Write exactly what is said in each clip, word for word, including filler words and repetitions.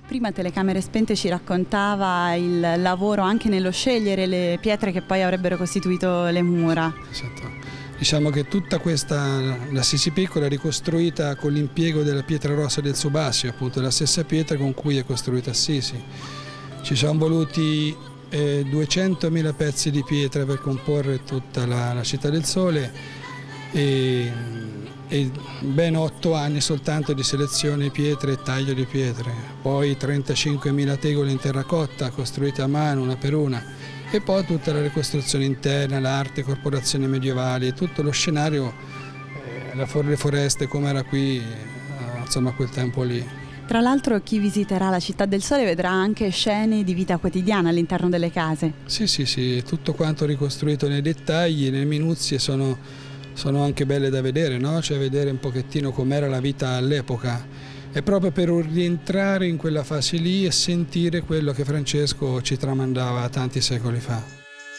Prima Telecamere Spente ci raccontava il lavoro anche nello scegliere le pietre che poi avrebbero costituito le mura. Esatto. Diciamo che tutta questa, l'Assisi Piccola è ricostruita con l'impiego della pietra rossa del Subasio, appunto la stessa pietra con cui è costruita Assisi. Ci sono voluti eh, duecentomila pezzi di pietra per comporre tutta la, la Città del Sole e, e ben otto anni soltanto di selezione pietre e taglio di pietre, poi trentacinquemila tegole in terracotta costruite a mano una per una e poi tutta la ricostruzione interna, l'arte, corporazioni medievali, tutto lo scenario, eh, la for le foreste come era qui, eh, insomma a quel tempo lì. Tra l'altro chi visiterà la Città del Sole vedrà anche scene di vita quotidiana all'interno delle case. Sì, sì, sì, tutto quanto ricostruito nei dettagli, nelle minuzie sono, sono anche belle da vedere, no? Cioè vedere un pochettino com'era la vita all'epoca. È proprio per rientrare in quella fase lì e sentire quello che Francesco ci tramandava tanti secoli fa.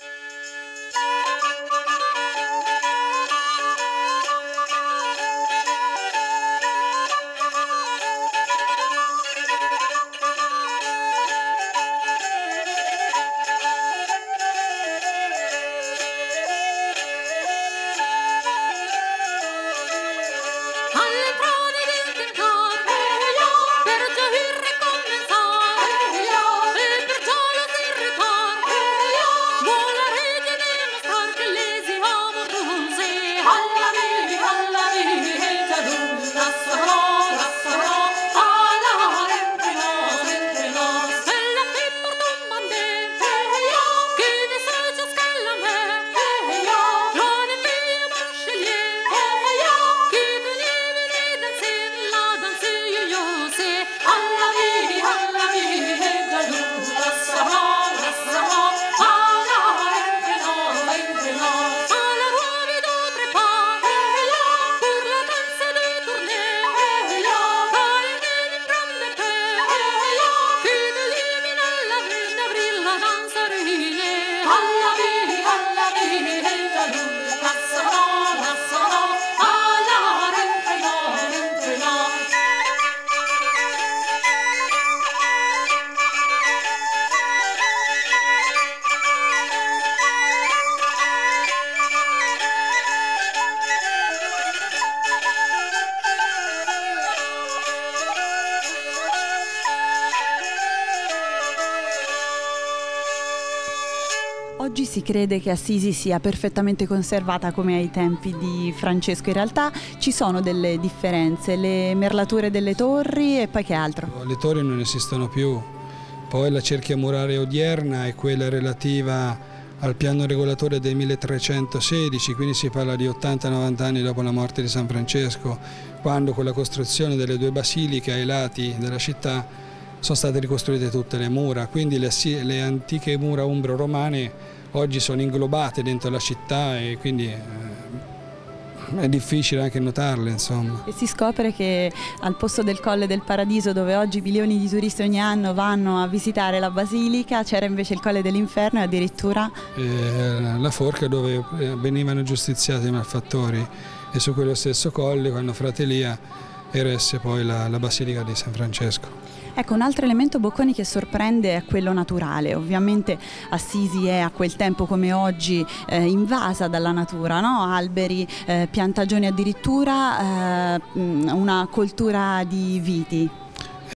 Oggi si crede che Assisi sia perfettamente conservata come ai tempi di Francesco, in realtà ci sono delle differenze, le merlature delle torri e poi che altro? Le torri non esistono più, poi la cerchia muraria odierna è quella relativa al piano regolatore del milletrecentosedici, quindi si parla di ottanta novanta anni dopo la morte di San Francesco, quando con la costruzione delle due basiliche ai lati della città sono state ricostruite tutte le mura, quindi le, le antiche mura umbro-romane oggi sono inglobate dentro la città e quindi eh, è difficile anche notarle, insomma. E si scopre che al posto del Colle del Paradiso, dove oggi milioni di turisti ogni anno vanno a visitare la basilica, c'era invece il Colle dell'Inferno e addirittura eh, la forca dove venivano giustiziati i malfattori, e su quello stesso colle, quando Frate Elia eresse poi la, la basilica di San Francesco. Ecco, un altro elemento, Bocconi, che sorprende è quello naturale. Ovviamente Assisi è a quel tempo come oggi eh, invasa dalla natura, no? Alberi, eh, piantagioni addirittura, eh, una coltura di viti.